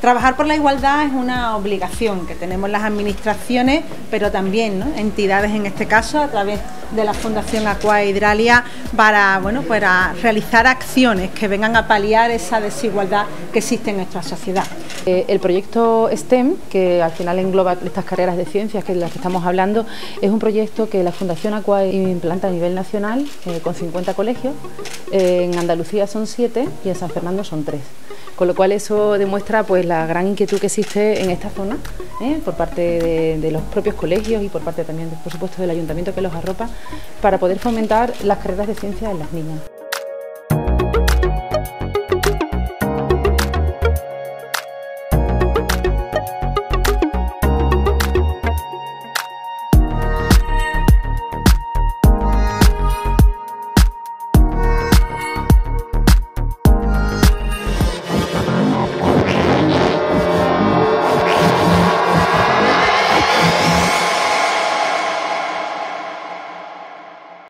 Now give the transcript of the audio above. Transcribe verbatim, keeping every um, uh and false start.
Trabajar por la igualdad es una obligación que tenemos las administraciones, pero también, ¿no?, entidades, en este caso, a través de la Fundación Aqua Hidralia, para, bueno, para realizar acciones que vengan a paliar esa desigualdad que existe en nuestra sociedad. Eh, el proyecto STEM, que al final engloba estas carreras de ciencias que de las que estamos hablando, es un proyecto que la Fundación Aqua implanta a nivel nacional eh, con cincuenta colegios. Eh, en Andalucía son siete y en San Fernando son tres. Con lo cual eso demuestra pues la gran inquietud que existe en esta zona ¿eh? por parte de, de los propios colegios y por parte también, por supuesto, del ayuntamiento que los arropa, para poder fomentar las carreras de ciencia en las niñas.